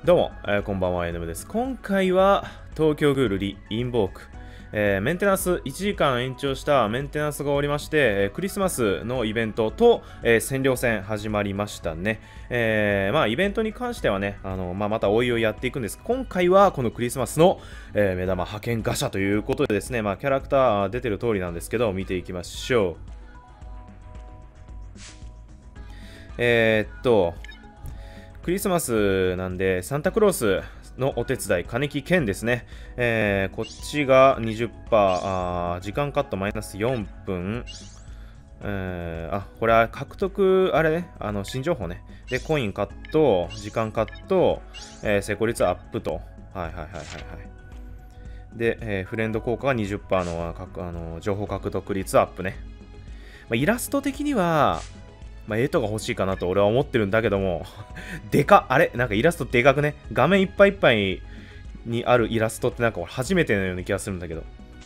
どうも、こんばんは、NM です。今回は東京グールリインボーク、メンテナンス1時間延長したメンテナンスが終わりまして、クリスマスのイベントと、占領戦始まりましたね。イベントに関してはね、またおいおいやっていくんですが、今回はこのクリスマスの、目玉派遣ガシャということでですね、キャラクター出てる通りなんですけど、見ていきましょう。クリスマスなんで、サンタクロースのお手伝い、金木健ですね。こっちが 20%、時間カットマイナス4分。これは獲得、あれね、新情報ね。で、コインカット、時間カット、成功率アップと。で、フレンド効果が 20% の情報獲得率アップね。イラスト的には、絵とが欲しいかなと俺は思ってるんだけどもあれなんかイラストでかくね。画面いっぱいいっぱいにあるイラストってなんか俺初めてのような気がするんだけど。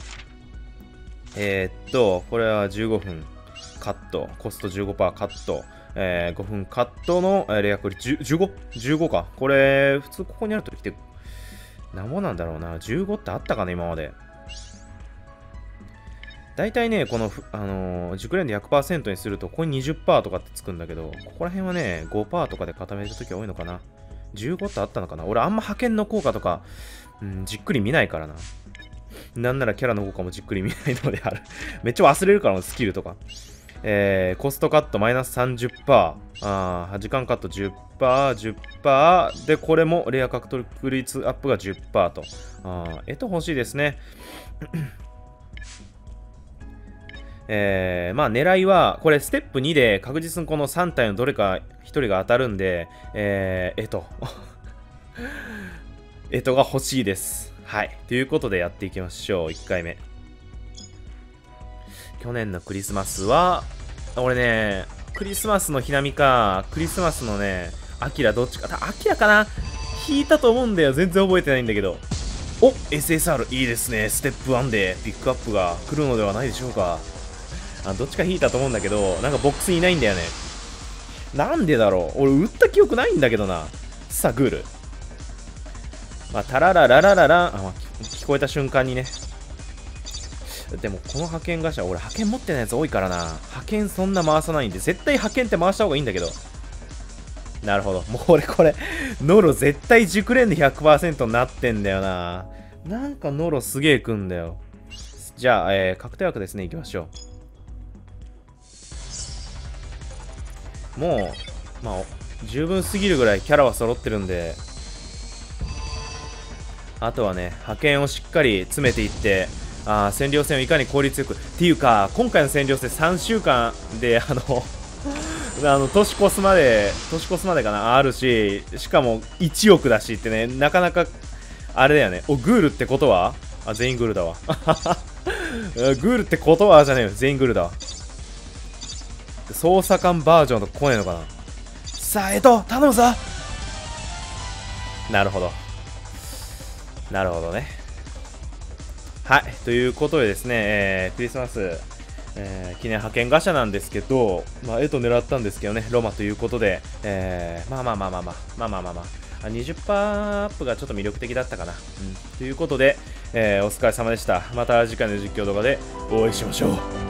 これは15分カット。コスト 15% カット。5分カットのレアクリ 15?15 か。これ、普通ここにあるときって、なんぼなんだろうな。15ってあったかな今まで。大体ね、この、熟練で 100% にすると、ここに 20% とかってつくんだけど、ここら辺はね、5% とかで固めるときは多いのかな。15ってあったのかな。俺あんま派遣の効果とか、じっくり見ないからな。なんならキャラの効果もじっくり見ないのである。めっちゃ忘れるからのスキルとか。コストカットマイナス 30%。時間カット 10%、10%。で、これもレア獲得率アップが 10% と。欲しいですね。狙いは、これステップ2で確実にこの3体のどれか1人が当たるんで、が欲しいです。はい。ということでやっていきましょう。1回目。去年のクリスマスは、俺ね、クリスマスのひなみか、クリスマスのね、アキラどっちか、アキラかな引いたと思うんだよ。全然覚えてないんだけど。お !SSR いいですね。ステップ1でピックアップが来るのではないでしょうか。どっちか引いたと思うんだけど、なんかボックスにいないんだよね。なんでだろう俺、打った記憶ないんだけどな。さあ、グール。タララララララ、聞こえた瞬間にね。でも、この派遣会社、俺、派遣持ってないやつ多いからな。派遣そんな回さないんで、絶対派遣って回した方がいいんだけど。なるほど。もう俺、これ、ノロ絶対熟練で 100% になってんだよな。なんかノロすげえくんだよ。じゃあ、確定枠ですね、行きましょう。もう、十分すぎるぐらいキャラは揃ってるんで、あとはね、派遣をしっかり詰めていって、占領戦をいかに効率よく。っていうか、今回の占領戦3週間で、年越すまでかな、あるし、しかも1億だしってね、なかなか、あれだよね。グールってことは全員グールだわ。グールってことはじゃねえよ。全員グールだわ。捜査官バージョンと来ねえのかな。さあ、頼むぞ。なるほど。なるほどね。はい。ということでですね、クリスマス、記念派遣ガシャなんですけど、狙ったんですけどね、ロマということで、20% アップがちょっと魅力的だったかな。ということで、お疲れ様でした。また次回の実況動画でお会いしましょう。